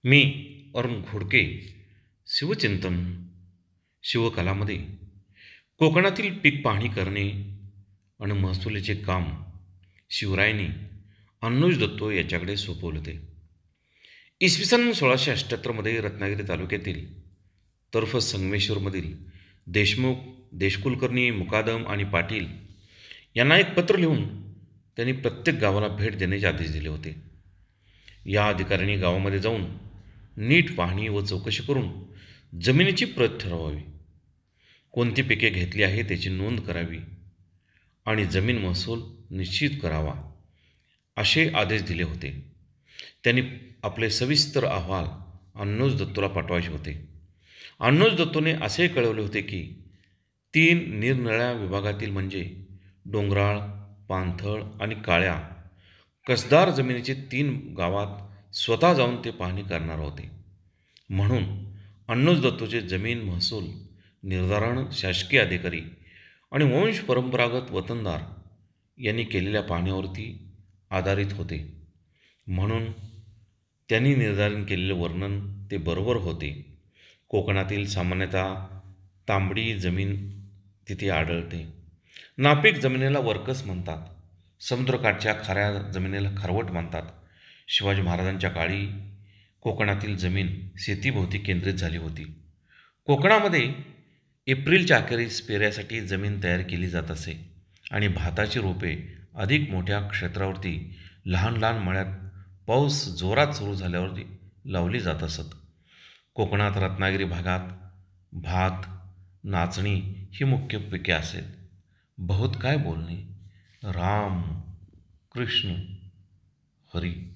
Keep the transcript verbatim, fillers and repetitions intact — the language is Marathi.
मी अरुण घोडके. शिवचिंतन. शिवकलामध्ये कोकणातील पीक पाहणी करणे आणि महसुलीचे काम शिवरायांनी अन्नूज दत्तो याच्याकडे सोपवले होते. इसवी सन सोळाशे अठ्ठ्याहत्तरमध्ये रत्नागिरी तालुक्यातील तर्फ संगमेश्वरमधील देशमुख, देशकुलकर्णी, मुकादम आणि पाटील यांना एक पत्र लिहून त्यांनी प्रत्येक गावाला भेट देण्याचे आदेश दिले होते. या अधिकाऱ्यांनी गावामध्ये जाऊन नीट पाहणी व चौकशी करून जमिनीची प्रत ठरवावी, कोणती पिके घेतली आहे त्याची नोंद करावी आणि जमीन महसूल निश्चित करावा, असे आदेश दिले होते. त्यांनी आपले सविस्तर अहवाल अन्नूज दत्तोला पाठवायचे होते. अन्नूज दत्तोने असे कळवले होते की तीन निरनिराळ्या विभागातील म्हणजे डोंगराळ, पाणथळ आणि काळ्या कसदार जमिनीचे तीन गावात स्वतः जाऊन ते पाहणी करणार होते. म्हणून अन्नूज दत्तोचे जमीन महसूल निर्धारण शासकीय अधिकारी आणि वंश परंपरागत वतनदार यांनी केलेल्या पाहणीवरती आधारित होते. म्हणून त्यांनी निर्धारण केलेले वर्णन ते बरोबर होते. कोकणातील सामान्यतः तांबडी जमीन तिथे आढळते. नापीक जमिनीला वरकस म्हणतात. समुद्रकाठच्या खाऱ्या जमिनीला खारवट म्हणतात. शिवाजी महाराजांच्या काळी कोकणातील जमीन शेतीभोवती केंद्रित झाली होती. कोकणामध्ये एप्रिलच्या अखेरीस पेऱ्यासाठी जमीन तयार केली जात असे आणि भाताची रोपे अधिक मोठ्या क्षेत्रावरती लहान लहान मळ्यात पाऊस जोरात सुरू झाल्यावरती लावली जात असत. कोकणात रत्नागिरी भागात भात, नाचणी ही मुख्य पिके असेल. बहुत काय बोलणे. राम कृष्ण हरी.